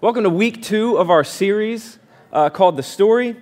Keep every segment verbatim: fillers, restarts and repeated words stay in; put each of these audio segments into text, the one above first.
Welcome to week two of our series uh, called The Story.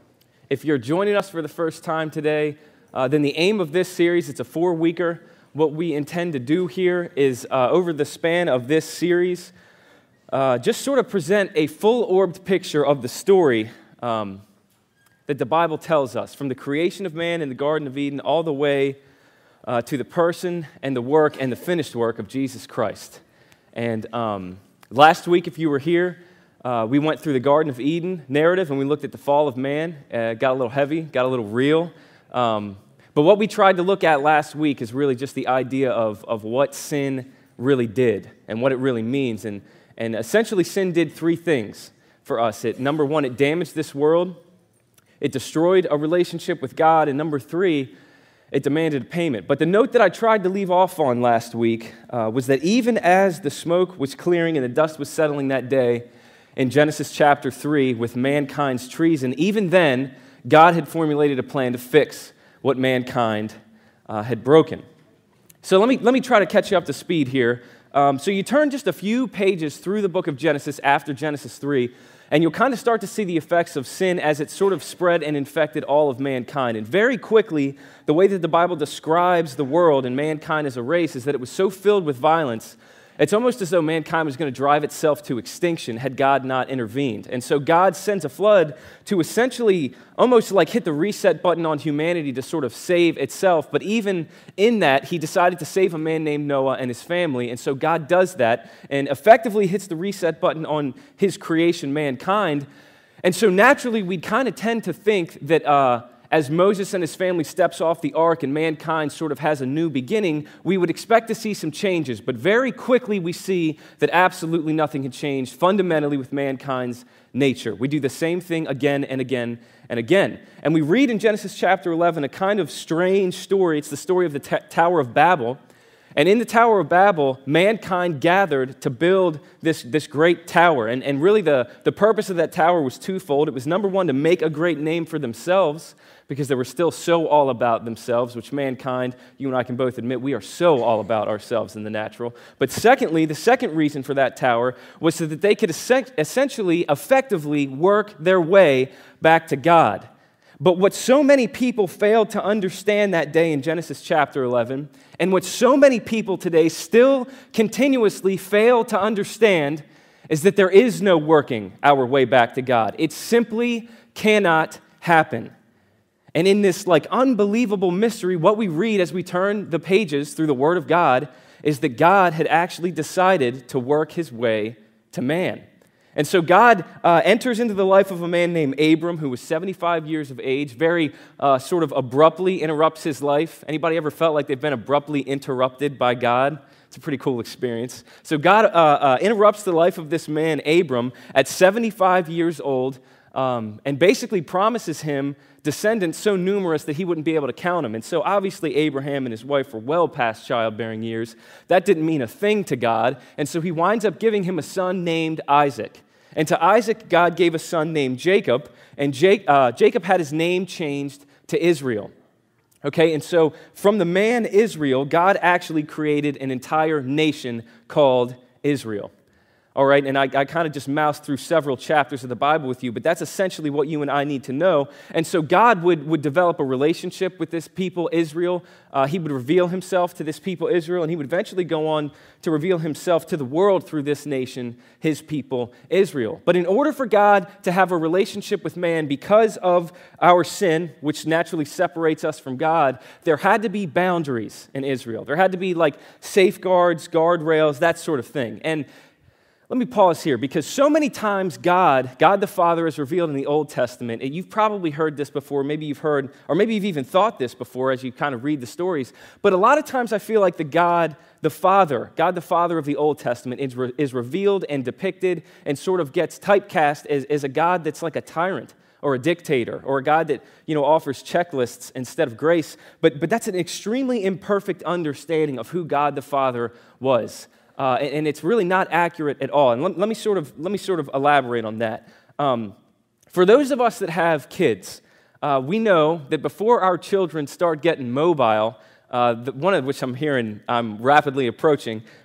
If you're joining us for the first time today, uh, then the aim of this series, it's a four-weeker. What we intend to do here is, uh, over the span of this series, uh, just sort of present a full-orbed picture of the story um, that the Bible tells us, from the creation of man in the Garden of Eden all the way uh, to the person and the work and the finished work of Jesus Christ. And um, last week, if you were here, uh, we went through the Garden of Eden narrative and we looked at the fall of man. Uh, it got a little heavy, got a little real. Um, but what we tried to look at last week is really just the idea of, of what sin really did and what it really means. And, and essentially, sin did three things for us. It, number one, it damaged this world. It destroyed a relationship with God. And number three, it demanded payment. But the note that I tried to leave off on last week uh, was that even as the smoke was clearing and the dust was settling that day in Genesis chapter three with mankind's treason, even then, God had formulated a plan to fix what mankind uh, had broken. So let me, let me try to catch you up to speed here. Um, so you turn just a few pages through the book of Genesis after Genesis three, and you'll kind of start to see the effects of sin as it sort of spread and infected all of mankind. And very quickly, the way that the Bible describes the world and mankind as a race is that it was so filled with violence, it's almost as though mankind was going to drive itself to extinction had God not intervened. And so God sends a flood to essentially almost like hit the reset button on humanity to sort of save itself. But even in that, he decided to save a man named Noah and his family. And so God does that and effectively hits the reset button on his creation, mankind. And so naturally, we kind of tend to think that uh, as Moses and his family steps off the ark and mankind sort of has a new beginning, we would expect to see some changes. But very quickly we see that absolutely nothing had changed fundamentally with mankind's nature. We do the same thing again and again and again. And we read in Genesis chapter eleven a kind of strange story. It's the story of the t- Tower of Babel. And in the Tower of Babel, mankind gathered to build this, this great tower. And, and really the, the purpose of that tower was twofold. It was, number one, to make a great name for themselves, because they were still so all about themselves, which mankind, you and I can both admit, we are so all about ourselves in the natural. But secondly, the second reason for that tower was so that they could essentially, effectively work their way back to God. But what so many people failed to understand that day in Genesis chapter eleven, and what so many people today still continuously fail to understand, is that there is no working our way back to God. It simply cannot happen. And in this like unbelievable mystery, what we read as we turn the pages through the Word of God is that God had actually decided to work his way to man. And so God uh, enters into the life of a man named Abram, who was seventy-five years of age, very uh, sort of abruptly interrupts his life. Anybody ever felt like they've been abruptly interrupted by God? It's a pretty cool experience. So God uh, uh, interrupts the life of this man, Abram, at seventy-five years old, um, and basically promises him descendants so numerous that he wouldn't be able to count them. And so obviously Abraham and his wife were well past childbearing years. That didn't mean a thing to God. And so he winds up giving him a son named Isaac. And to Isaac, God gave a son named Jacob. And Jake, uh, Jacob had his name changed to Israel. Okay, and so from the man Israel, God actually created an entire nation called Israel. All right, and I, I kind of just moused through several chapters of the Bible with you, but that's essentially what you and I need to know. And so God would, would develop a relationship with this people, Israel. Uh, he would reveal himself to this people, Israel, and he would eventually go on to reveal himself to the world through this nation, his people, Israel. But in order for God to have a relationship with man because of our sin, which naturally separates us from God, there had to be boundaries in Israel. There had to be like safeguards, guardrails, that sort of thing. And let me pause here, because so many times God, God the Father is revealed in the Old Testament, and you've probably heard this before, maybe you've heard, or maybe you've even thought this before as you kind of read the stories, but a lot of times I feel like the God, the Father, God the Father of the Old Testament is, re- is revealed and depicted and sort of gets typecast as, as a God that's like a tyrant or a dictator or a God that, you know, offers checklists instead of grace, but, but that's an extremely imperfect understanding of who God the Father was. Uh, and, and it's really not accurate at all. And let, let me sort of let me sort of elaborate on that. Um, for those of us that have kids, uh, we know that before our children start getting mobile, uh, the, one of which I'm hearing I'm rapidly approaching,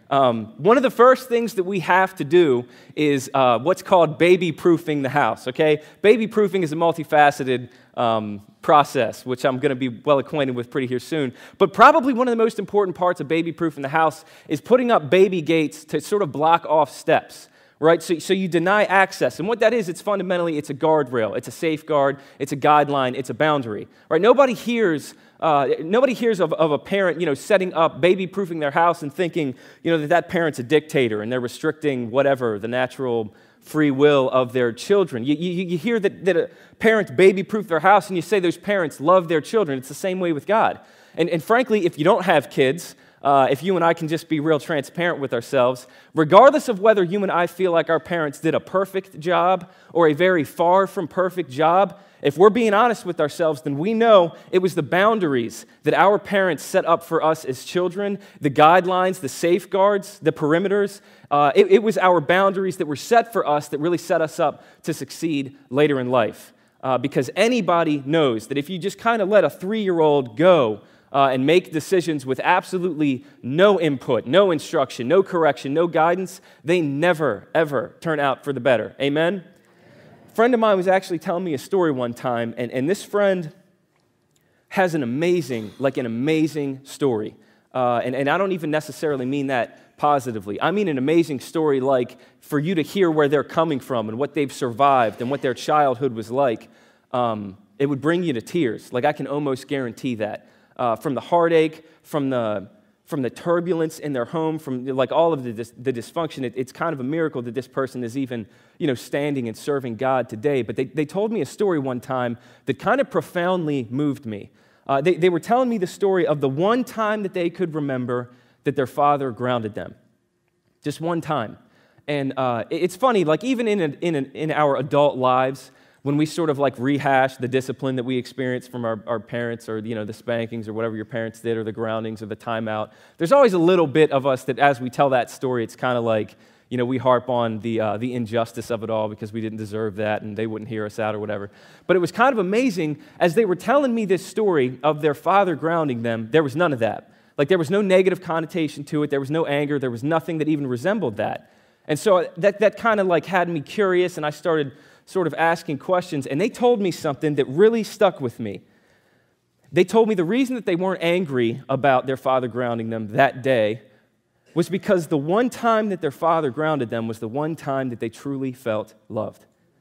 Um, one of the first things that we have to do is uh, what's called baby-proofing the house, okay? Baby-proofing is a multifaceted um, process, which I'm going to be well acquainted with pretty here soon. But probably one of the most important parts of baby-proofing the house is putting up baby gates to sort of block off steps. Right, so, so you deny access. And what that is, it's fundamentally, it's a guardrail, it's a safeguard, it's a guideline, it's a boundary. Right, nobody hears, uh, nobody hears of, of a parent, you know, setting up, baby-proofing their house and thinking, you know, that that parent's a dictator and they're restricting whatever, the natural free will of their children. You, you, you hear that, that a parents baby-proof their house and you say those parents love their children. It's the same way with God. And, and frankly, if you don't have kids, Uh, if you and I can just be real transparent with ourselves, regardless of whether you and I feel like our parents did a perfect job or a very far from perfect job, if we're being honest with ourselves, then we know it was the boundaries that our parents set up for us as children, the guidelines, the safeguards, the perimeters. Uh, it, it was our boundaries that were set for us that really set us up to succeed later in life. Uh, because anybody knows that if you just kind of let a three-year-old go, Uh, and make decisions with absolutely no input, no instruction, no correction, no guidance, they never, ever turn out for the better. Amen? A friend of mine was actually telling me a story one time, and, and this friend has an amazing, like an amazing story. Uh, and, and I don't even necessarily mean that positively. I mean an amazing story like for you to hear where they're coming from and what they've survived and what their childhood was like. Um, it would bring you to tears. Like I can almost guarantee that. Uh, from the heartache, from the from the turbulence in their home, from like all of the dis- the dysfunction, it, it's kind of a miracle that this person is even, you know, standing and serving God today. But they, they told me a story one time that kind of profoundly moved me. Uh, they, they were telling me the story of the one time that they could remember that their father grounded them. Just one time. And uh, it's funny, like even in, a, in, a, in our adult lives, when we sort of like rehash the discipline that we experience from our, our parents or, you know, the spankings or whatever your parents did or the groundings or the timeout, there's always a little bit of us that as we tell that story, it's kind of like, you know, we harp on the uh, the injustice of it all because we didn't deserve that and they wouldn't hear us out or whatever. But it was kind of amazing as they were telling me this story of their father grounding them, there was none of that. Like there was no negative connotation to it. There was no anger. There was nothing that even resembled that. And so that, that kind of like had me curious and I started sort of asking questions, and they told me something that really stuck with me. They told me the reason that they weren't angry about their father grounding them that day was because the one time that their father grounded them was the one time that they truly felt loved.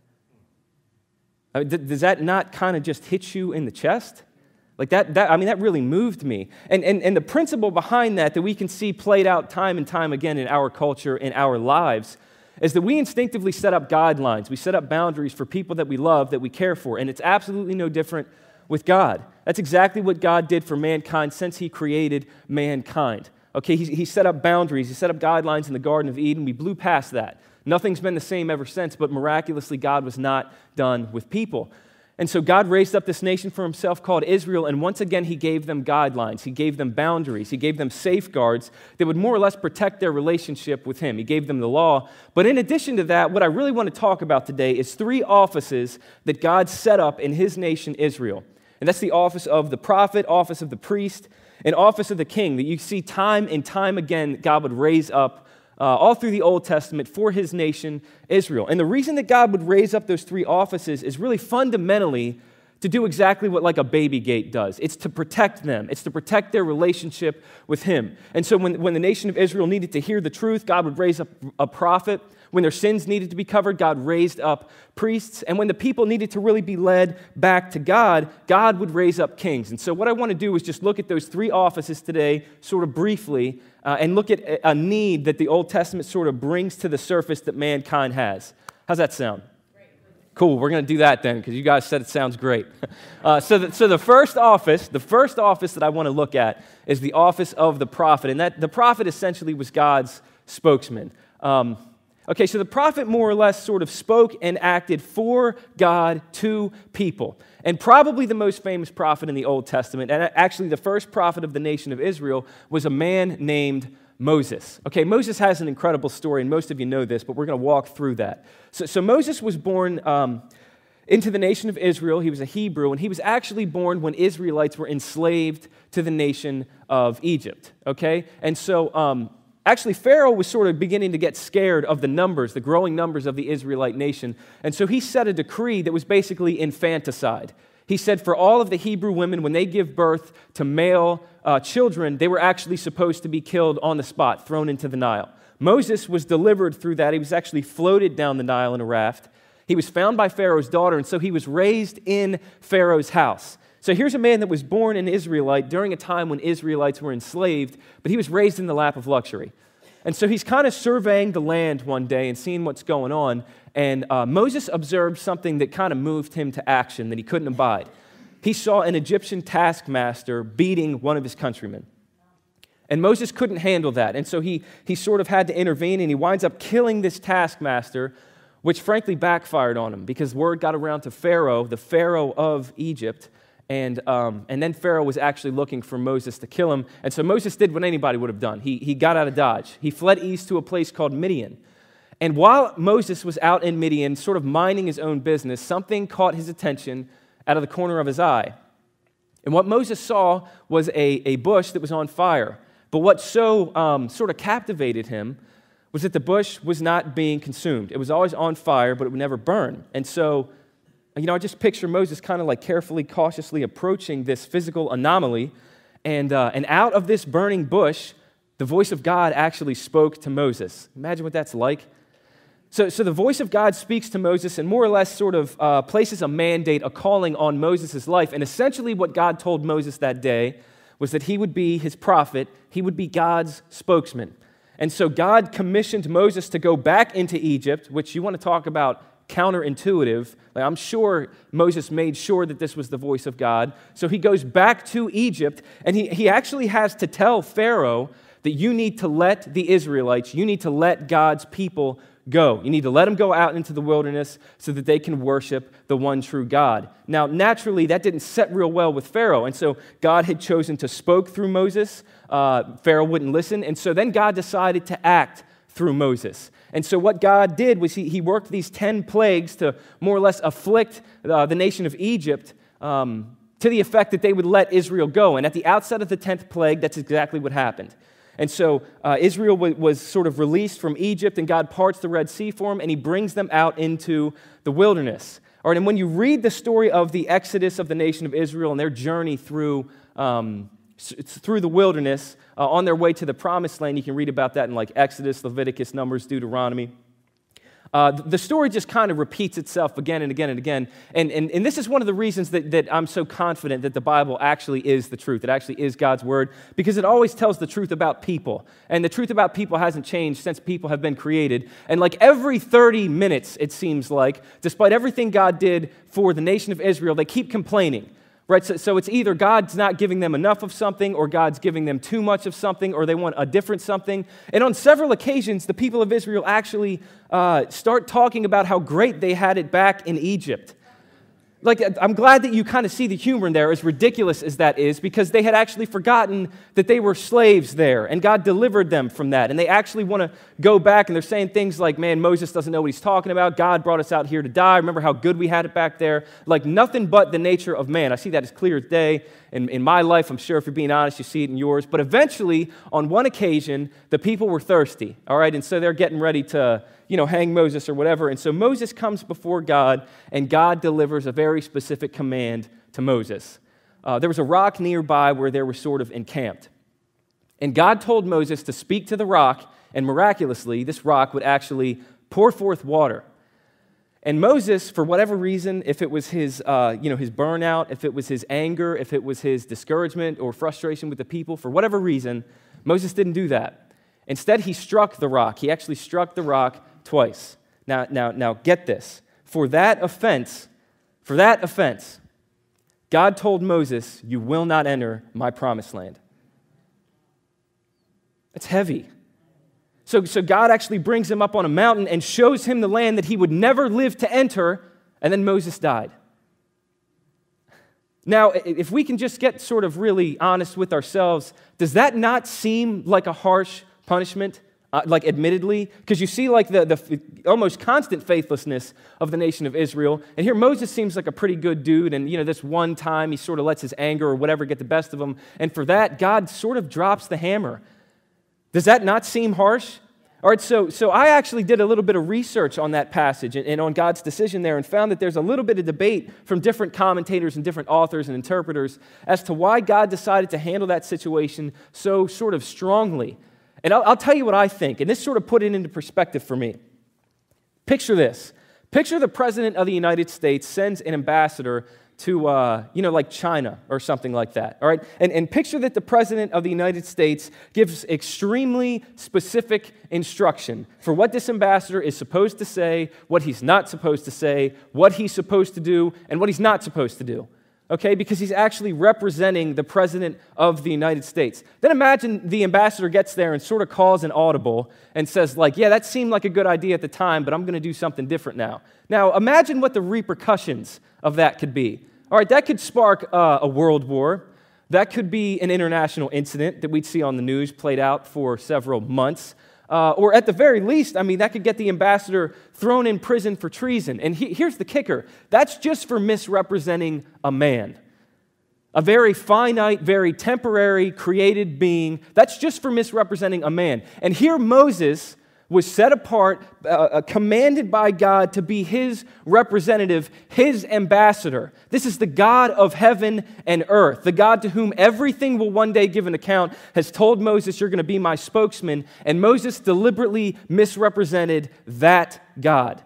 I mean, th- does that not kind of just hit you in the chest? Like that, that, I mean, that really moved me. And, and, and the principle behind that that we can see played out time and time again in our culture, in our lives, is that we instinctively set up guidelines. We set up boundaries for people that we love, that we care for, and it's absolutely no different with God. That's exactly what God did for mankind since He created mankind. Okay, He, he set up boundaries. He set up guidelines in the Garden of Eden. We blew past that. Nothing's been the same ever since, but miraculously, God was not done with people. And so God raised up this nation for Himself called Israel, and once again He gave them guidelines, He gave them boundaries, He gave them safeguards that would more or less protect their relationship with Him. He gave them the law. But in addition to that, what I really want to talk about today is three offices that God set up in His nation Israel. And that's the office of the prophet, office of the priest, and office of the king, that you see time and time again God would raise up Uh, all through the Old Testament for His nation, Israel. And the reason that God would raise up those three offices is really fundamentally to do exactly what like a baby gate does. It's to protect them. It's to protect their relationship with Him. And so when, when the nation of Israel needed to hear the truth, God would raise up a prophet. When their sins needed to be covered, God raised up priests. And when the people needed to really be led back to God, God would raise up kings. And so what I want to do is just look at those three offices today, sort of briefly, uh, and look at a need that the Old Testament sort of brings to the surface that mankind has. How's that sound? Cool, we're going to do that then, because you guys said it sounds great. Uh, so, the, so the first office, the first office that I want to look at is the office of the prophet, and that the prophet essentially was God's spokesman. Um, okay, so the prophet more or less sort of spoke and acted for God to people, and probably the most famous prophet in the Old Testament, and actually the first prophet of the nation of Israel, was a man named Moses. Okay, Moses has an incredible story, and most of you know this, but we're going to walk through that. So, so Moses was born um, into the nation of Israel. He was a Hebrew, and he was actually born when Israelites were enslaved to the nation of Egypt. Okay, and so um, actually, Pharaoh was sort of beginning to get scared of the numbers, the growing numbers of the Israelite nation. And so he set a decree that was basically infanticide. He said for all of the Hebrew women, when they give birth to male uh, children, they were actually supposed to be killed on the spot, thrown into the Nile. Moses was delivered through that. He was actually floated down the Nile in a raft. He was found by Pharaoh's daughter, and so he was raised in Pharaoh's house. So here's a man that was born an Israelite during a time when Israelites were enslaved, but he was raised in the lap of luxury. And so he's kind of surveying the land one day and seeing what's going on, and uh, Moses observed something that kind of moved him to action that he couldn't abide. He saw an Egyptian taskmaster beating one of his countrymen. And Moses couldn't handle that, and so he, he sort of had to intervene, and he winds up killing this taskmaster, which frankly backfired on him because word got around to Pharaoh, the Pharaoh of Egypt, and, um, and then Pharaoh was actually looking for Moses to kill him, and so Moses did what anybody would have done. He, he got out of Dodge. He fled east to a place called Midian. And while Moses was out in Midian, sort of minding his own business, something caught his attention out of the corner of his eye. And what Moses saw was a, a bush that was on fire. But what so um, sort of captivated him was that the bush was not being consumed. It was always on fire, but it would never burn. And so, you know, I just picture Moses kind of like carefully, cautiously approaching this physical anomaly. And, uh, and out of this burning bush, the voice of God actually spoke to Moses. Imagine what that's like. So, so the voice of God speaks to Moses and more or less sort of uh, places a mandate, a calling on Moses' life. And essentially what God told Moses that day was that he would be his prophet, he would be God's spokesman. And so God commissioned Moses to go back into Egypt, which you want to talk about counterintuitive. Like I'm sure Moses made sure that this was the voice of God. So he goes back to Egypt, and he, he actually has to tell Pharaoh that you need to let the Israelites, you need to let God's people go. You need to let them go out into the wilderness so that they can worship the one true God. Now, naturally, that didn't set real well with Pharaoh, and so God had chosen to spoke through Moses. Uh, Pharaoh wouldn't listen, and so then God decided to act through Moses. And so what God did was he, he worked these ten plagues to more or less afflict uh, the nation of Egypt um, to the effect that they would let Israel go. And at the outset of the tenth plague, that's exactly what happened. And so uh, Israel w- was sort of released from Egypt, and God parts the Red Sea for them, and he brings them out into the wilderness. All right, and when you read the story of the exodus of the nation of Israel and their journey through, um, through the wilderness uh, on their way to the promised land, you can read about that in like Exodus, Leviticus, Numbers, Deuteronomy. Uh, the story just kind of repeats itself again and again and again. And, and, and this is one of the reasons that, that I'm so confident that the Bible actually is the truth. It actually is God's word, because it always tells the truth about people. And the truth about people hasn't changed since people have been created. And like every thirty minutes, it seems like, despite everything God did for the nation of Israel, they keep complaining. Right, so, so it's either God's not giving them enough of something, or God's giving them too much of something, or they want a different something. And on several occasions, the people of Israel actually uh, start talking about how great they had it back in Egypt. Like, I'm glad that you kind of see the humor in there, as ridiculous as that is, because they had actually forgotten that they were slaves there, and God delivered them from that. And they actually want to go back, and they're saying things like, man, Moses doesn't know what he's talking about. God brought us out here to die. Remember how good we had it back there? Like nothing but the nature of man. I see that as clear as day. In, in my life, I'm sure if you're being honest, you see it in yours. But eventually, on one occasion, the people were thirsty, all right? And so they're getting ready to, you know, hang Moses or whatever. And so Moses comes before God, and God delivers a very specific command to Moses. Uh, there was a rock nearby where they were sort of encamped. And God told Moses to speak to the rock, and miraculously, this rock would actually pour forth water. And Moses, for whatever reason, if it was his, uh, you know, his burnout, if it was his anger, if it was his discouragement or frustration with the people, for whatever reason, Moses didn't do that. Instead, he struck the rock. He actually struck the rock twice. Now, now, now, get this. For that offense, for that offense, God told Moses, "You will not enter my promised land." It's heavy. So, so God actually brings him up on a mountain and shows him the land that he would never live to enter, and then Moses died. Now, if we can just get sort of really honest with ourselves, does that not seem like a harsh punishment? Uh, like admittedly, because you see like the, the almost constant faithlessness of the nation of Israel, and here Moses seems like a pretty good dude, and you know this one time he sort of lets his anger or whatever get the best of him, and for that God sort of drops the hammer. Does that not seem harsh? All right, so, so I actually did a little bit of research on that passage and, and on God's decision there and found that there's a little bit of debate from different commentators and different authors and interpreters as to why God decided to handle that situation so sort of strongly. And I'll, I'll tell you what I think, and this sort of put it into perspective for me. Picture this. Picture the President of the United States sends an ambassador to, uh, you know, like China or something like that, all right? And, and picture that the President of the United States gives extremely specific instruction for what this ambassador is supposed to say, what he's not supposed to say, what he's supposed to do, and what he's not supposed to do, okay? Because he's actually representing the President of the United States. Then imagine the ambassador gets there and sort of calls an audible and says, like, yeah, that seemed like a good idea at the time, but I'm going to do something different now. Now, imagine what the repercussions of that could be. All right, that could spark uh, a world war. That could be an international incident that we'd see on the news played out for several months. Uh, or at the very least, I mean, that could get the ambassador thrown in prison for treason. And he, here's the kicker. That's just for misrepresenting a man. A very finite, very temporary, created being. That's just for misrepresenting a man. And here Moses was set apart, uh, commanded by God to be his representative, his ambassador. This is the God of heaven and earth, the God to whom everything will one day give an account, has told Moses, you're going to be my spokesman, and Moses deliberately misrepresented that God.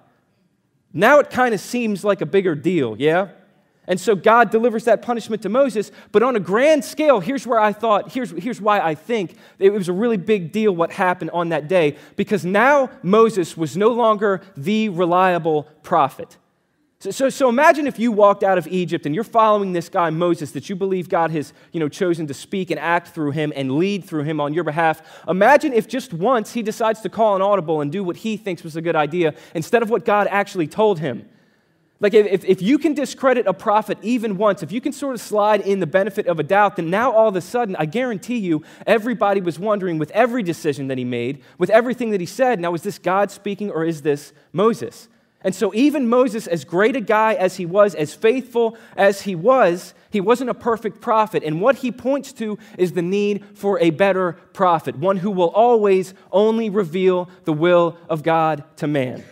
Now it kind of seems like a bigger deal, yeah? And so God delivers that punishment to Moses, but on a grand scale, here's where I thought, here's, here's why I think it was a really big deal what happened on that day, because now Moses was no longer the reliable prophet. So, so, so imagine if you walked out of Egypt and you're following this guy Moses that you believe God has, you know, chosen to speak and act through him and lead through him on your behalf. Imagine if just once he decides to call an audible and do what he thinks was a good idea instead of what God actually told him. Like if, if you can discredit a prophet even once, if you can sort of slide in the benefit of a doubt, then now all of a sudden, I guarantee you, everybody was wondering with every decision that he made, with everything that he said, now is this God speaking or is this Moses? And so even Moses, as great a guy as he was, as faithful as he was, he wasn't a perfect prophet. And what he points to is the need for a better prophet, one who will always only reveal the will of God to man.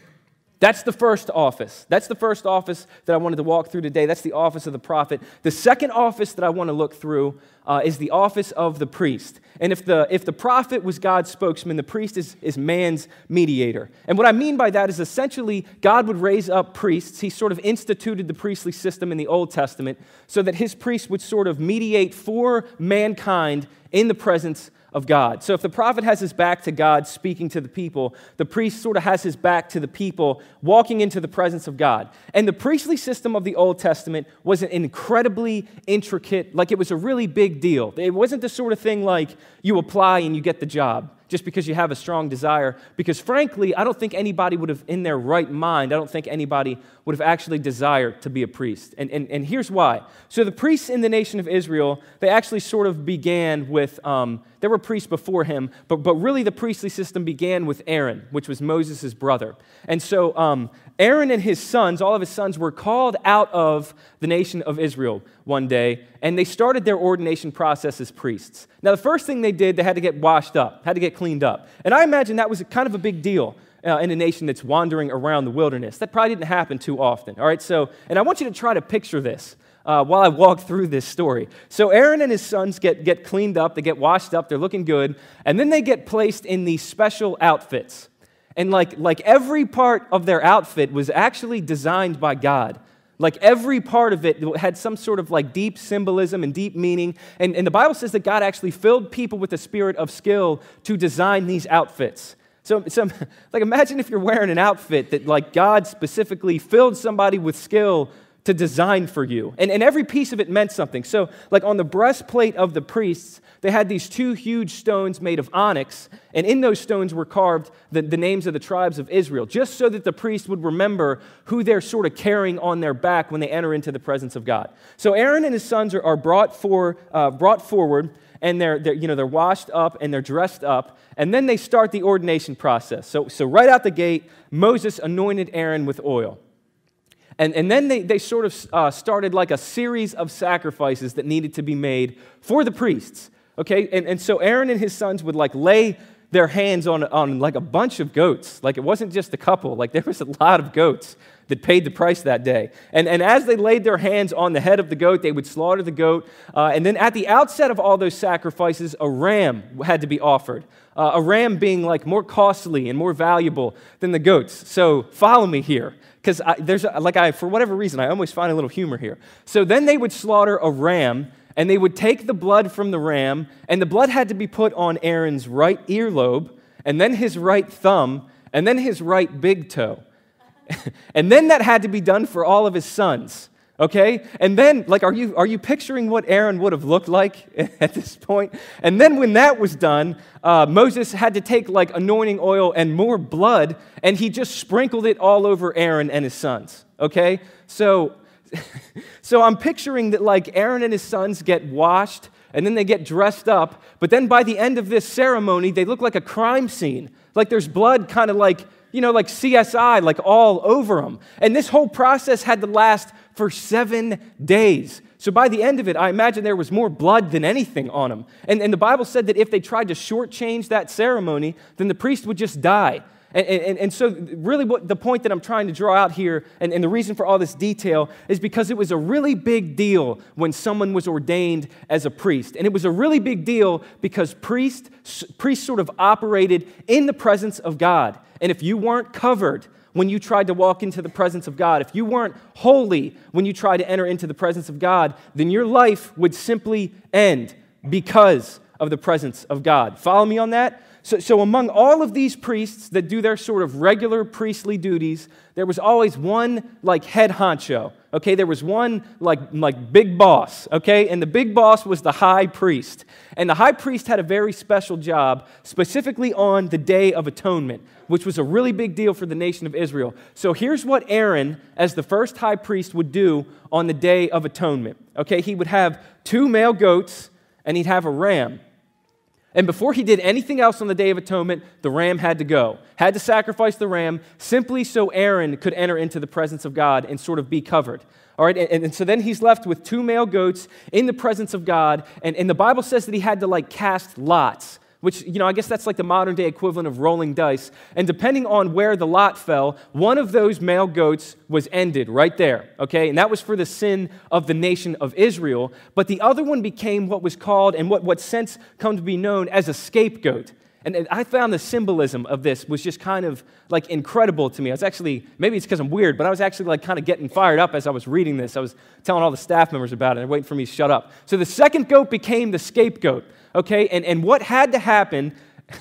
That's the first office. That's the first office that I wanted to walk through today. That's the office of the prophet. The second office that I want to look through uh, is the office of the priest. And if the if the prophet was God's spokesman, the priest is, is man's mediator. And what I mean by that is essentially God would raise up priests. He sort of instituted the priestly system in the Old Testament so that his priests would sort of mediate for mankind in the presence of God. So if the prophet has his back to God speaking to the people, the priest sort of has his back to the people walking into the presence of God. And the priestly system of the Old Testament was an incredibly intricate, like it was a really big deal. It wasn't the sort of thing like you apply and you get the job just because you have a strong desire. Because frankly, I don't think anybody would have, in their right mind, I don't think anybody would have actually desired to be a priest. And, and, and here's why. So the priests in the nation of Israel, they actually sort of began with, um, there were priests before him, but, but really the priestly system began with Aaron, which was Moses' brother. And so um, Aaron and his sons, all of his sons, were called out of the nation of Israel one day, and they started their ordination process as priests. Now, the first thing they did, they had to get washed up, had to get cleaned up. And I imagine that was kind of a big deal uh, in a nation that's wandering around the wilderness. That probably didn't happen too often, all right? So, and I want you to try to picture this uh, while I walk through this story. So Aaron and his sons get, get cleaned up, they get washed up, they're looking good, and then they get placed in these special outfits. And like, like every part of their outfit was actually designed by God. Like every part of it had some sort of like deep symbolism and deep meaning. And, and the Bible says that God actually filled people with the spirit of skill to design these outfits. So, so like imagine if you're wearing an outfit that like God specifically filled somebody with skill to design for you. And, and every piece of it meant something. So like on the breastplate of the priests, they had these two huge stones made of onyx, and in those stones were carved the, the names of the tribes of Israel, just so that the priest would remember who they're sort of carrying on their back when they enter into the presence of God. So Aaron and his sons are, are brought for uh, brought forward, and they're, they're you know they're washed up and they're dressed up, and then they start the ordination process. So so right out the gate, Moses anointed Aaron with oil. And, and then they, they sort of uh, started like a series of sacrifices that needed to be made for the priests. okay? And, and so Aaron and his sons would like lay their hands on, on like a bunch of goats. Like it wasn't just a couple, like there was a lot of goats that paid the price that day. And, and as they laid their hands on the head of the goat, they would slaughter the goat. Uh, and then at the outset of all those sacrifices, a ram had to be offered. Uh, a ram being like more costly and more valuable than the goats. So follow me here, because there's a, like I, for whatever reason, I always find a little humor here. So then they would slaughter a ram, and they would take the blood from the ram, and the blood had to be put on Aaron's right earlobe, and then his right thumb, and then his right big toe. And then that had to be done for all of his sons, okay? And then, like, are you are you picturing what Aaron would have looked like at this point? And then when that was done, uh, Moses had to take, like, anointing oil and more blood, and he just sprinkled it all over Aaron and his sons, okay? So, so I'm picturing that, like, Aaron and his sons get washed, and then they get dressed up, but then by the end of this ceremony, they look like a crime scene. Like there's blood kind of like, you know, like C S I, like all over them. And this whole process had to last for seven days. So by the end of it, I imagine there was more blood than anything on them. And, and the Bible said that if they tried to shortchange that ceremony, then the priest would just die. And, and, and so really what the point that I'm trying to draw out here, and, and the reason for all this detail, is because it was a really big deal when someone was ordained as a priest. And it was a really big deal because priest, priests sort of operated in the presence of God. And if you weren't covered when you tried to walk into the presence of God, if you weren't holy when you tried to enter into the presence of God, then your life would simply end because of the presence of God. Follow me on that? So, so among all of these priests that do their sort of regular priestly duties, there was always one like head honcho, okay? There was one like, like big boss, okay? And the big boss was the high priest. And the high priest had a very special job, specifically on the Day of Atonement, which was a really big deal for the nation of Israel. So here's what Aaron, as the first high priest, would do on the Day of Atonement, okay? He would have two male goats, and he'd have a ram. And before he did anything else on the Day of Atonement, the ram had to go. Had to sacrifice the ram simply so Aaron could enter into the presence of God and sort of be covered. All right, and, and so then he's left with two male goats in the presence of God. And, and the Bible says that he had to like cast lots, which, you know, I guess that's like the modern day equivalent of rolling dice. And depending on where the lot fell, one of those male goats was ended right there, okay? And that was for the sin of the nation of Israel. But the other one became what was called, and what, what since come to be known as a scapegoat. And, and I found the symbolism of this was just kind of like incredible to me. I was actually, maybe it's because I'm weird, but I was actually like kind of getting fired up as I was reading this. I was telling all the staff members about it, and they're waiting for me to shut up. So the second goat became the scapegoat. Okay, and, and what had to happen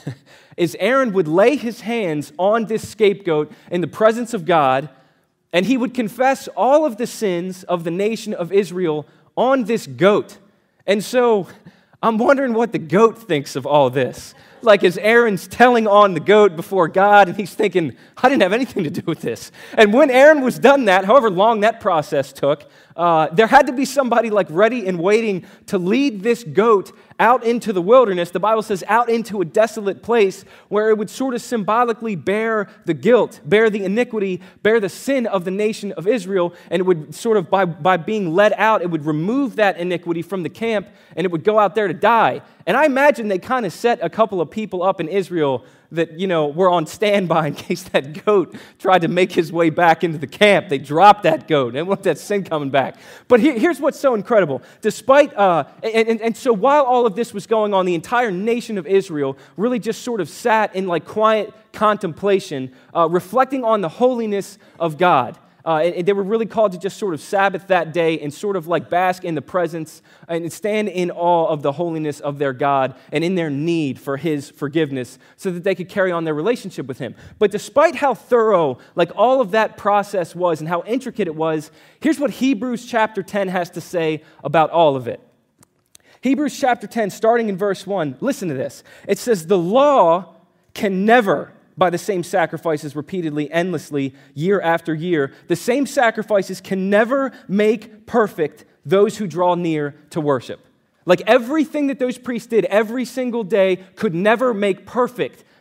is Aaron would lay his hands on this scapegoat in the presence of God, and he would confess all of the sins of the nation of Israel on this goat. And so I'm wondering what the goat thinks of all this. Like, as Aaron's telling on the goat before God, and he's thinking, I didn't have anything to do with this. And when Aaron was done that, however long that process took, uh, there had to be somebody like ready and waiting to lead this goat out into the wilderness. The Bible says out into a desolate place where it would sort of symbolically bear the guilt, bear the iniquity, bear the sin of the nation of Israel, and it would sort of, by, by being led out, it would remove that iniquity from the camp, and it would go out there to die. And I imagine they kind of set a couple of people up in Israel that, you know, were on standby in case that goat tried to make his way back into the camp. They dropped that goat. They want that sin coming back. But here, here's what's so incredible. Despite, uh, and, and, and so while all of this was going on, the entire nation of Israel really just sort of sat in like quiet contemplation, uh, reflecting on the holiness of God. Uh, and, and they were really called to just sort of Sabbath that day and sort of like bask in the presence and stand in awe of the holiness of their God and in their need for His forgiveness so that they could carry on their relationship with Him. But despite how thorough like all of that process was and how intricate it was, here's what Hebrews chapter ten has to say about all of it. Hebrews chapter ten, starting in verse one, listen to this. It says, the law can never, by the same sacrifices repeatedly, endlessly, year after year, the same sacrifices can never make perfect those who draw near to worship. Like everything that those priests did every single day could never make perfect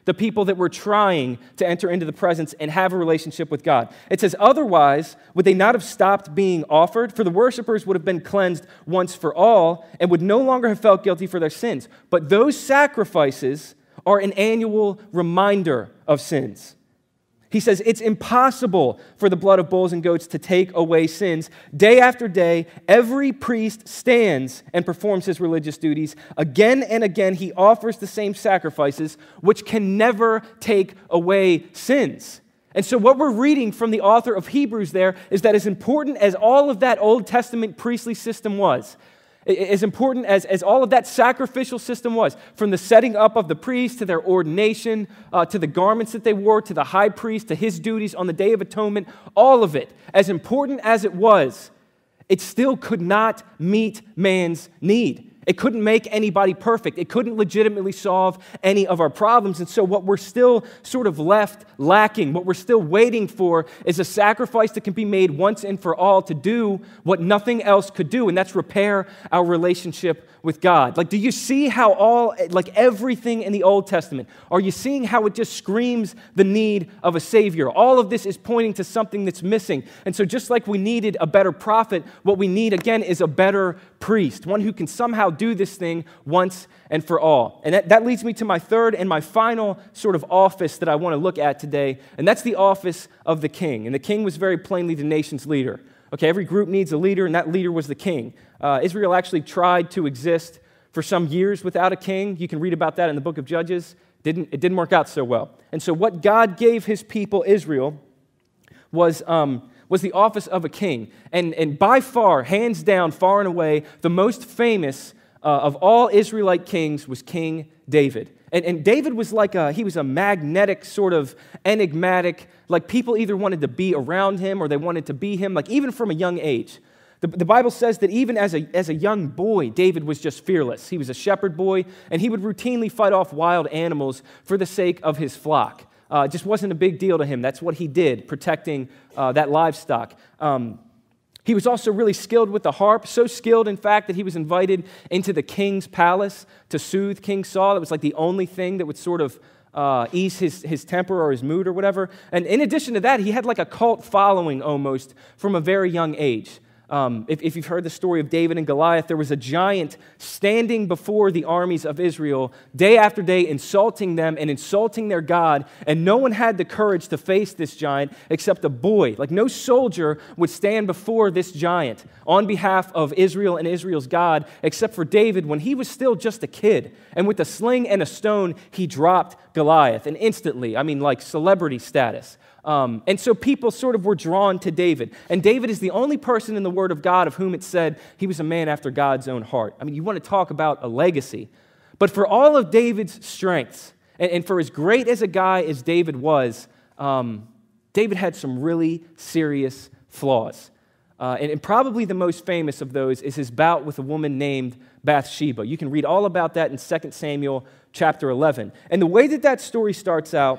the people that were trying to enter into the presence and have a relationship with God. It says, otherwise, would they not have stopped being offered? For the worshipers would have been cleansed once for all and would no longer have felt guilty for their sins. But those sacrifices are an annual reminder of sins. He says it's impossible for the blood of bulls and goats to take away sins. Day after day, every priest stands and performs his religious duties. Again and again, he offers the same sacrifices, which can never take away sins. And so what we're reading from the author of Hebrews there is that as important as all of that Old Testament priestly system was, as important as, as all of that sacrificial system was, from the setting up of the priest to their ordination, uh, to the garments that they wore, to the high priest, to his duties on the Day of Atonement, all of it, as important as it was, it still could not meet man's need. It couldn't make anybody perfect. It couldn't legitimately solve any of our problems. And so what we're still sort of left lacking, what we're still waiting for, is a sacrifice that can be made once and for all to do what nothing else could do, and that's repair our relationship with God. Like, do you see how all, like everything in the Old Testament, are you seeing how it just screams the need of a Savior? All of this is pointing to something that's missing. And so just like we needed a better prophet, what we need again is a better priest, one who can somehow do this thing once and for all. And that, that leads me to my third and my final sort of office that I want to look at today, and that's the office of the king. And the king was very plainly the nation's leader. Okay, every group needs a leader, and that leader was the king. Uh, Israel actually tried to exist for some years without a king. You can read about that in the book of Judges. Didn't, it didn't work out so well. And so what God gave his people, Israel, was... Um, was the office of a king. And, and by far, hands down, far and away, the most famous uh, of all Israelite kings was King David. And, and David was like a, he was a magnetic, sort of enigmatic, like people either wanted to be around him or they wanted to be him, like even from a young age. The, the Bible says that even as a, as a young boy, David was just fearless. He was a shepherd boy, and he would routinely fight off wild animals for the sake of his flock. Uh, it just wasn't a big deal to him. That's what he did, protecting uh, that livestock. Um, he was also really skilled with the harp, so skilled, in fact, that he was invited into the king's palace to soothe King Saul. It was like the only thing that would sort of uh, ease his, his temper or his mood or whatever. And in addition to that, he had like a cult following almost from a very young age. Um, if, if you've heard the story of David and Goliath, there was a giant standing before the armies of Israel day after day, insulting them and insulting their God, and no one had the courage to face this giant except a boy. Like no soldier would stand before this giant on behalf of Israel and Israel's God, except for David when he was still just a kid. And with a sling and a stone, he dropped Goliath, and instantly, I mean like celebrity status. Um, and so people sort of were drawn to David. And David is the only person in the Word of God of whom it said he was a man after God's own heart. I mean, you want to talk about a legacy. But for all of David's strengths, and, and for as great as a guy as David was, um, David had some really serious flaws. Uh, and, and probably the most famous of those is his bout with a woman named Bathsheba. You can read all about that in Second Samuel chapter eleven. And the way that that story starts out,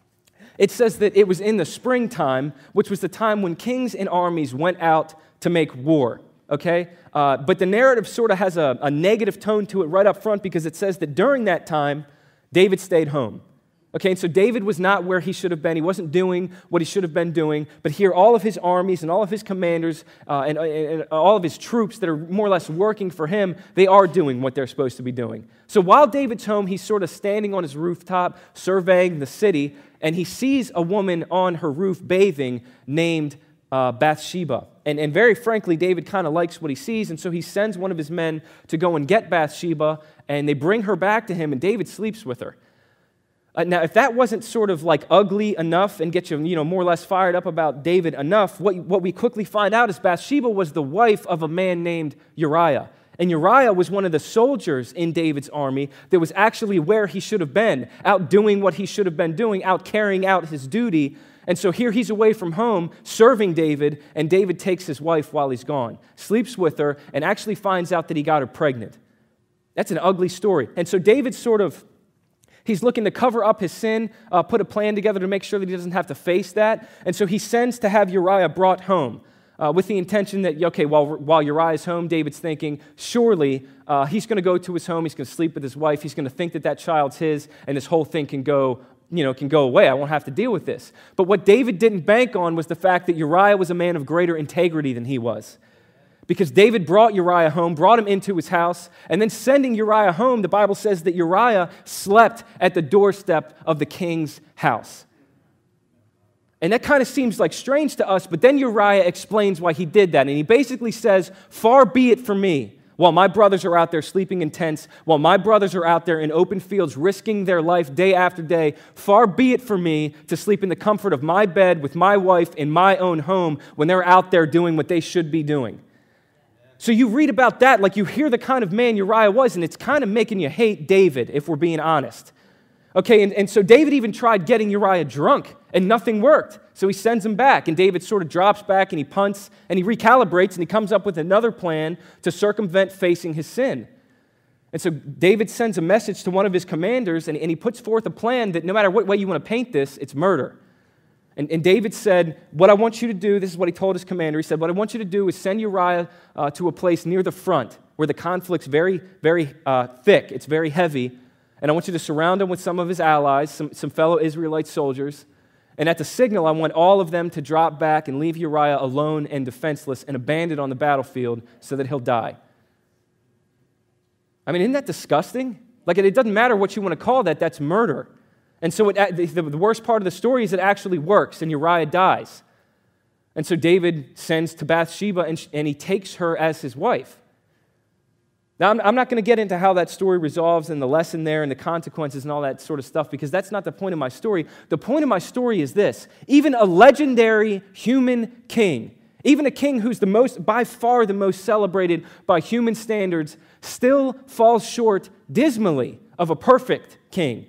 it says that it was in the springtime, which was the time when kings and armies went out to make war, okay? Uh, but the narrative sort of has a, a negative tone to it right up front because it says that during that time, David stayed home. Okay, and so David was not where he should have been. He wasn't doing what he should have been doing. But here, all of his armies and all of his commanders uh, and, and all of his troops that are more or less working for him, they are doing what they're supposed to be doing. So while David's home, he's sort of standing on his rooftop, surveying the city, and he sees a woman on her roof bathing named uh, Bathsheba. And, and very frankly, David kind of likes what he sees, and so he sends one of his men to go and get Bathsheba, and they bring her back to him, and David sleeps with her. Uh, now, if that wasn't sort of like ugly enough and get you, you know, more or less fired up about David enough, what, what we quickly find out is Bathsheba was the wife of a man named Uriah. And Uriah was one of the soldiers in David's army that was actually where he should have been, out doing what he should have been doing, out carrying out his duty. And so here he's away from home, serving David, and David takes his wife while he's gone, sleeps with her, and actually finds out that he got her pregnant. That's an ugly story. And so David sort of He's looking to cover up his sin, uh, put a plan together to make sure that he doesn't have to face that. And so he sends to have Uriah brought home uh, with the intention that, okay, while, while Uriah's home, David's thinking, surely uh, he's going to go to his home, he's going to sleep with his wife, he's going to think that that child's his, and this whole thing can go you know, can go away. I won't have to deal with this. But what David didn't bank on was the fact that Uriah was a man of greater integrity than he was. Because David brought Uriah home, brought him into his house, and then sending Uriah home, the Bible says that Uriah slept at the doorstep of the king's house. And that kind of seems like strange to us, but then Uriah explains why he did that. And he basically says, far be it from me, while my brothers are out there sleeping in tents, while my brothers are out there in open fields risking their life day after day, far be it from me to sleep in the comfort of my bed with my wife in my own home when they're out there doing what they should be doing. So you read about that, like you hear the kind of man Uriah was, and it's kind of making you hate David, if we're being honest. Okay, and, and so David even tried getting Uriah drunk, and nothing worked. So he sends him back, and David sort of drops back, and he punts, and he recalibrates, and he comes up with another plan to circumvent facing his sin. And so David sends a message to one of his commanders, and, and he puts forth a plan that no matter what way you want to paint this, it's murder. And, and David said, what I want you to do, this is what he told his commander, he said, what I want you to do is send Uriah uh, to a place near the front where the conflict's very, very uh, thick, it's very heavy, and I want you to surround him with some of his allies, some, some fellow Israelite soldiers, and at the signal, I want all of them to drop back and leave Uriah alone and defenseless and abandoned on the battlefield so that he'll die. I mean, isn't that disgusting? Like, it doesn't matter what you want to call that, that's murder. And so it, the, the worst part of the story is it actually works, and Uriah dies. And so David sends to Bathsheba, and, and he takes her as his wife. Now, I'm, I'm not going to get into how that story resolves and the lesson there and the consequences and all that sort of stuff, because that's not the point of my story. The point of my story is this. Even a legendary human king, even a king who's the most, by far the most celebrated by human standards, still falls short dismally of a perfect king.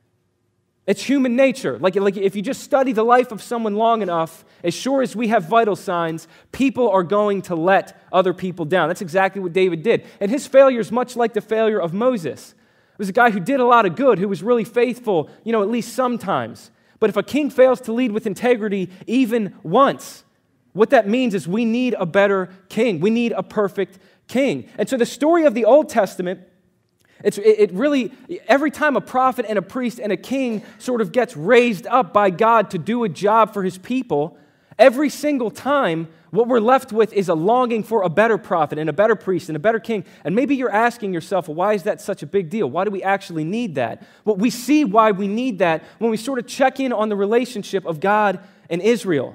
It's human nature. Like, like if you just study the life of someone long enough, as sure as we have vital signs, people are going to let other people down. That's exactly what David did. And his failure is much like the failure of Moses. It was a guy who did a lot of good, who was really faithful, you know, at least sometimes. But if a king fails to lead with integrity even once, what that means is we need a better king. We need a perfect king. And so the story of the Old Testament, It's, it really, every time a prophet and a priest and a king sort of gets raised up by God to do a job for his people, every single time what we're left with is a longing for a better prophet and a better priest and a better king. And maybe you're asking yourself, well, why is that such a big deal? Why do we actually need that? Well, we see why we need that when we sort of check in on the relationship of God and Israel.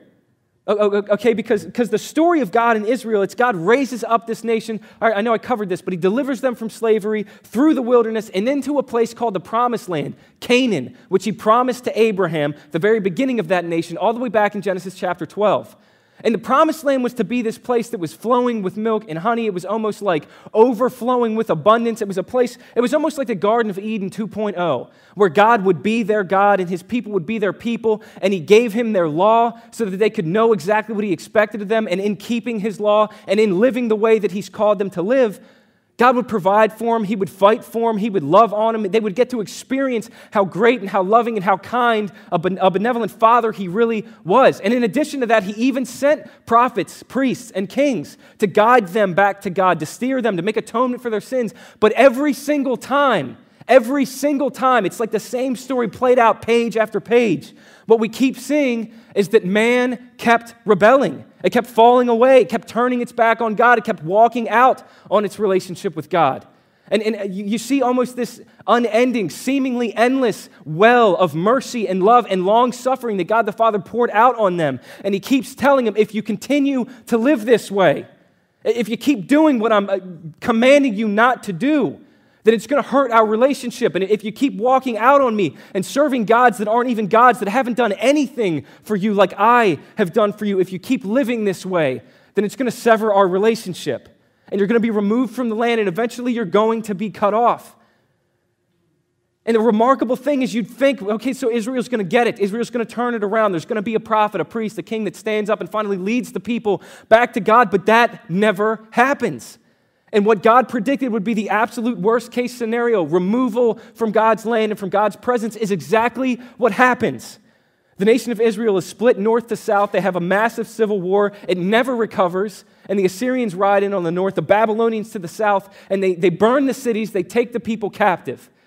Okay, because, because the story of God in Israel, it's God raises up this nation. All right, I know I covered this, but he delivers them from slavery through the wilderness and into a place called the Promised Land, Canaan, which he promised to Abraham, the very beginning of that nation, all the way back in Genesis chapter twelve. And the Promised Land was to be this place that was flowing with milk and honey. It was almost like overflowing with abundance. It was a place, it was almost like the Garden of Eden two point oh, where God would be their God and his people would be their people, and he gave him their law so that they could know exactly what he expected of them, and in keeping his law and in living the way that he's called them to live, God would provide for them, he would fight for them, he would love on them. They would get to experience how great and how loving and how kind a benevolent father he really was. And in addition to that, he even sent prophets, priests, and kings to guide them back to God, to steer them, to make atonement for their sins. But every single time, every single time, it's like the same story played out page after page. What we keep seeing is that man kept rebelling. It kept falling away. It kept turning its back on God. It kept walking out on its relationship with God. And, and you see almost this unending, seemingly endless well of mercy and love and long-suffering that God the Father poured out on them. And he keeps telling them, if you continue to live this way, if you keep doing what I'm commanding you not to do, then it's going to hurt our relationship. And if you keep walking out on me and serving gods that aren't even gods, that haven't done anything for you like I have done for you, if you keep living this way, then it's going to sever our relationship. And you're going to be removed from the land, and eventually you're going to be cut off. And the remarkable thing is you'd think, okay, so Israel's going to get it. Israel's going to turn it around. There's going to be a prophet, a priest, a king that stands up and finally leads the people back to God, but that never happens. And what God predicted would be the absolute worst case scenario, removal from God's land and from God's presence, is exactly what happens. The nation of Israel is split north to south. They have a massive civil war. It never recovers. And the Assyrians ride in on the north, the Babylonians to the south, and they, they burn the cities. They take the people captive.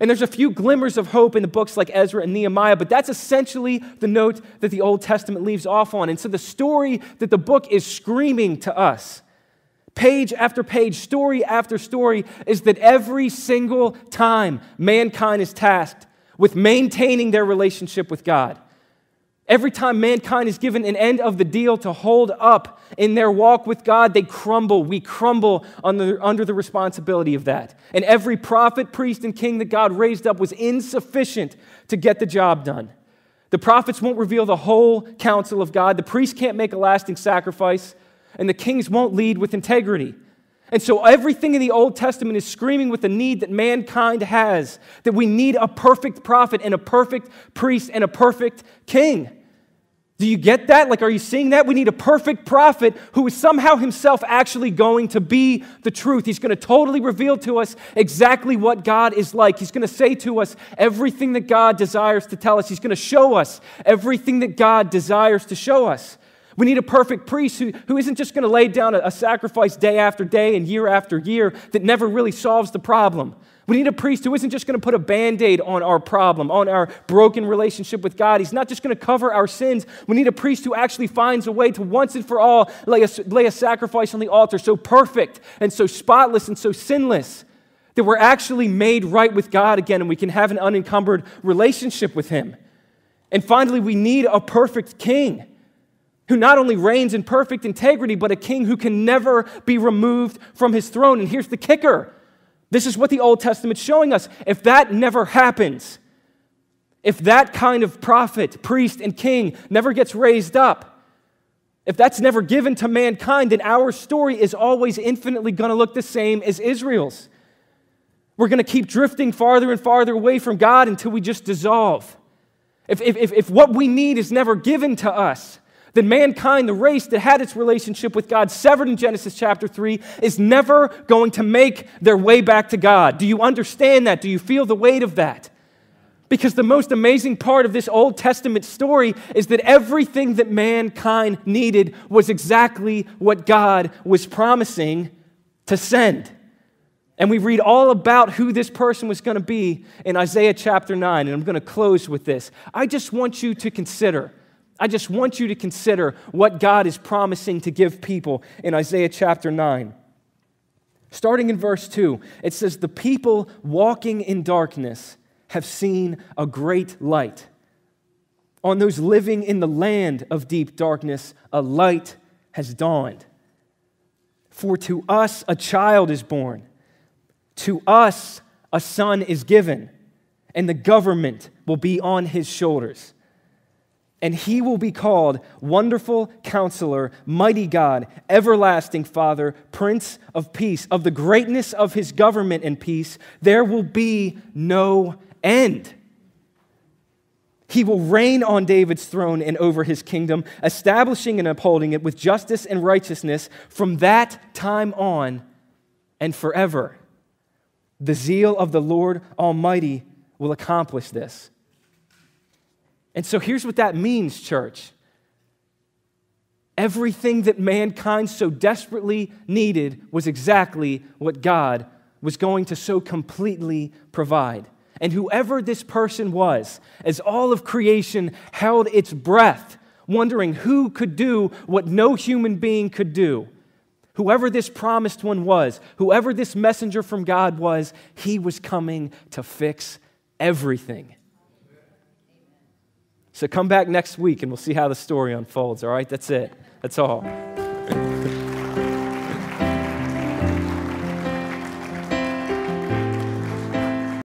And there's a few glimmers of hope in the books like Ezra and Nehemiah, but that's essentially the note that the Old Testament leaves off on. And so the story that the book is screaming to us, page after page, story after story, is that every single time mankind is tasked with maintaining their relationship with God, every time mankind is given an end of the deal to hold up in their walk with God, they crumble. We crumble under, under the responsibility of that. And every prophet, priest, and king that God raised up was insufficient to get the job done. The prophets won't reveal the whole counsel of God. The priests can't make a lasting sacrifice. And the kings won't lead with integrity. And so everything in the Old Testament is screaming with the need that mankind has, that we need a perfect prophet and a perfect priest and a perfect king. Do you get that? Like, are you seeing that? We need a perfect prophet who is somehow himself actually going to be the truth. He's going to totally reveal to us exactly what God is like. He's going to say to us everything that God desires to tell us. He's going to show us everything that God desires to show us. We need a perfect priest who, who isn't just going to lay down a, a sacrifice day after day and year after year that never really solves the problem. We need a priest who isn't just going to put a Band-Aid on our problem, on our broken relationship with God. He's not just going to cover our sins. We need a priest who actually finds a way to once and for all lay a, lay a sacrifice on the altar so perfect and so spotless and so sinless that we're actually made right with God again and we can have an unencumbered relationship with Him. And finally, we need a perfect king who not only reigns in perfect integrity, but a king who can never be removed from his throne. And here's the kicker. This is what the Old Testament's showing us. If that never happens, if that kind of prophet, priest, and king never gets raised up, if that's never given to mankind, then our story is always infinitely going to look the same as Israel's. We're going to keep drifting farther and farther away from God until we just dissolve. If, if, if what we need is never given to us, then mankind, the race that had its relationship with God severed in Genesis chapter three, is never going to make their way back to God. Do you understand that? Do you feel the weight of that? Because the most amazing part of this Old Testament story is that everything that mankind needed was exactly what God was promising to send. And we read all about who this person was going to be in Isaiah chapter nine, and I'm going to close with this. I just want you to consider I just want you to consider what God is promising to give people in Isaiah chapter nine. Starting in verse two, it says, "The people walking in darkness have seen a great light. On those living in the land of deep darkness, a light has dawned. For to us a child is born, to us a son is given, and the government will be on his shoulders. And he will be called Wonderful Counselor, Mighty God, Everlasting Father, Prince of Peace. Of the greatness of his government and peace, there will be no end. He will reign on David's throne and over his kingdom, establishing and upholding it with justice and righteousness from that time on and forever. The zeal of the Lord Almighty will accomplish this." And so here's what that means, church. Everything that mankind so desperately needed was exactly what God was going to so completely provide. And whoever this person was, as all of creation held its breath, wondering who could do what no human being could do, whoever this promised one was, whoever this messenger from God was, he was coming to fix everything. So come back next week and we'll see how the story unfolds, all right? That's it. That's all.